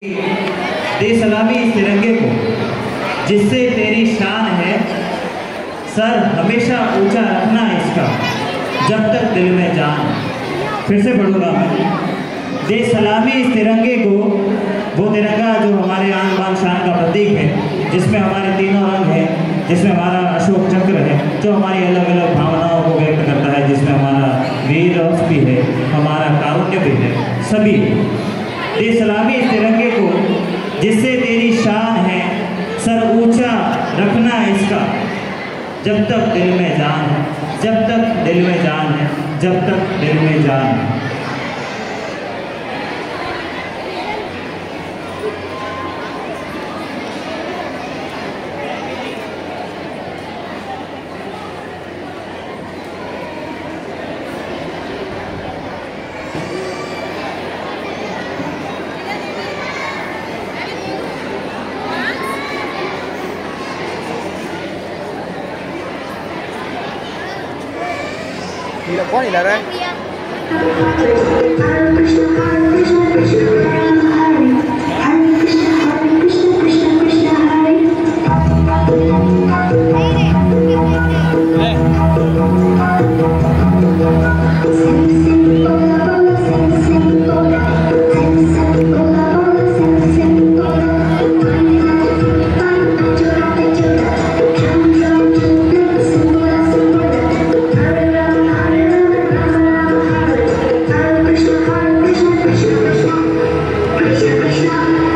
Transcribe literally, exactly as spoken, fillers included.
दे सलामी इस तिरंगे को जिससे तेरी शान है, सर हमेशा ऊंचा रखना इसका जब तक दिल में जान। फिर से पढ़ूंगा मैं। दे सलामी इस तिरंगे को, वो तिरंगा जो हमारे आन बान शान का प्रतीक है, जिसमें हमारे तीनों रंग हैं, जिसमें हमारा अशोक चक्र है जो हमारी अलग अलग भावनाओं को व्यक्त करता है, जिसमें हमारा वीर रस भी है, हमारा कारुण्य भी है, सभी। दे सलामी इस तिरंगे को जिससे तेरी शान है, सर ऊंचा रखना इसका जब तक दिल में जान है, जब तक दिल में जान है, जब तक दिल में जान है। Thì là có gì là đây? Krishna